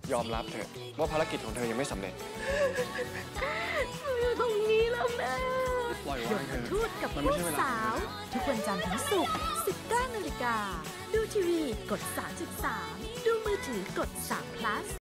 ยอมรับเถอะว่าภารกิจของเธอยังไม่สำเร็จอยู่ตรงนี้แล้วแม่ปล่อยวางเถอะทูตกับพวกสาวทุกวันจันทร์ถึงศุกร์ 19 นาฬิกาดูทีวีกด 33 ดูมือถือกด3 plus